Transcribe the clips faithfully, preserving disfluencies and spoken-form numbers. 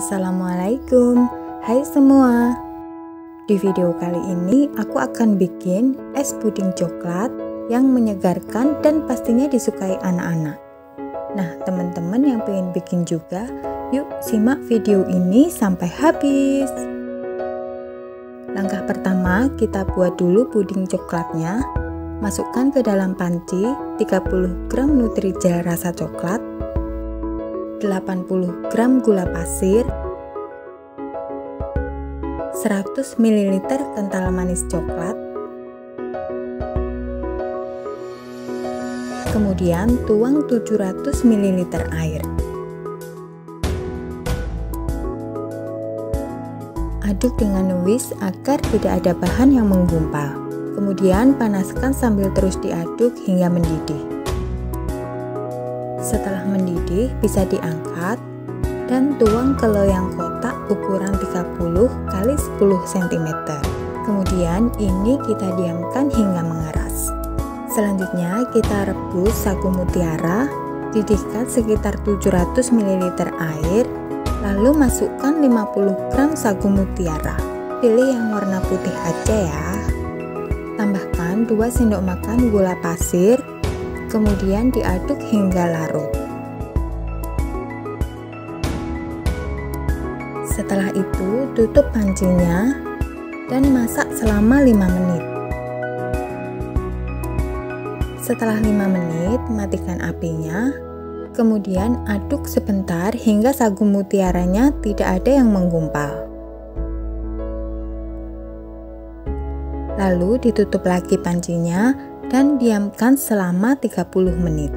Assalamualaikum, hai semua. Di video kali ini aku akan bikin es puding coklat yang menyegarkan dan pastinya disukai anak-anak. Nah, teman-teman yang pengen bikin juga, yuk simak video ini sampai habis. Langkah pertama, kita buat dulu puding coklatnya. Masukkan ke dalam panci tiga puluh gram Nutrijel rasa coklat, delapan puluh gram gula pasir, seratus mililiter kental manis coklat, kemudian tuang tujuh ratus mililiter air. Aduk dengan whisk agar tidak ada bahan yang menggumpal. Kemudian panaskan sambil terus diaduk hingga mendidih. Setelah mendidih bisa diangkat dan tuang ke loyang kotak ukuran tiga puluh kali sepuluh sentimeter. Kemudian ini kita diamkan hingga mengeras. Selanjutnya kita rebus sagu mutiara, didihkan sekitar tujuh ratus mililiter air, lalu masukkan lima puluh gram sagu mutiara. Pilih yang warna putih aja ya. Tambahkan dua sendok makan gula pasir, kemudian diaduk hingga larut. Setelah itu tutup pancinya dan masak selama lima menit. Setelah lima menit, matikan apinya. Kemudian aduk sebentar hingga sagu mutiaranya tidak ada yang menggumpal. Lalu ditutup lagi pancinya dan diamkan selama tiga puluh menit.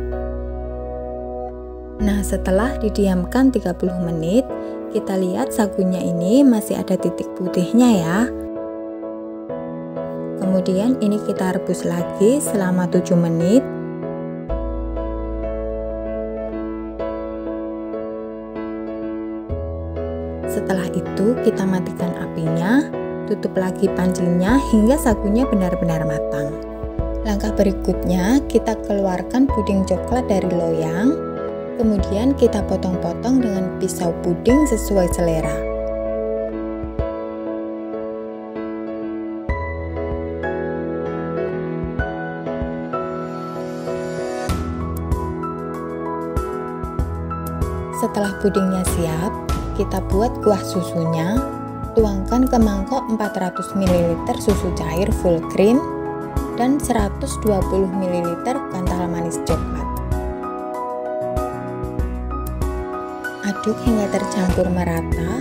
Nah, setelah didiamkan tiga puluh menit, kita lihat sagunya ini masih ada titik putihnya ya. Kemudian ini kita rebus lagi selama tujuh menit. Setelah itu kita matikan apinya, tutup lagi pancinya hingga sagunya benar-benar matang. Langkah berikutnya, kita keluarkan puding coklat dari loyang, kemudian kita potong-potong dengan pisau puding sesuai selera. Setelah pudingnya siap, kita buat kuah susunya. Tuangkan ke mangkok empat ratus mililiter susu cair full cream dan seratus dua puluh mililiter kental manis coklat. Aduk hingga tercampur merata.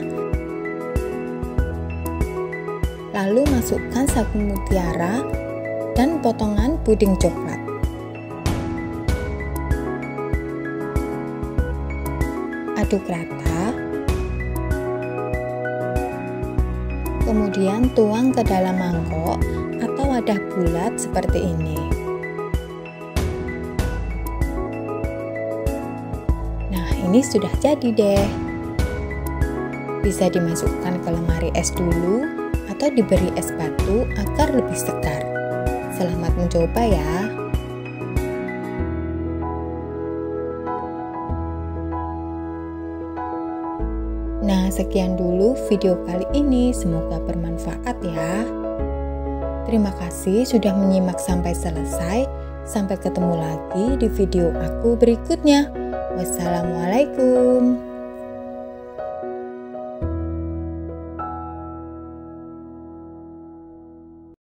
Lalu masukkan sagu mutiara dan potongan puding coklat. Aduk rata. Kemudian tuang ke dalam mangkok atau wadah bulat seperti ini. Nah, ini sudah jadi deh. Bisa dimasukkan ke lemari es dulu atau diberi es batu agar lebih segar. Selamat mencoba ya. Nah, sekian dulu video kali ini, semoga bermanfaat ya. Terima kasih sudah menyimak sampai selesai. Sampai ketemu lagi di video aku berikutnya. Wassalamualaikum.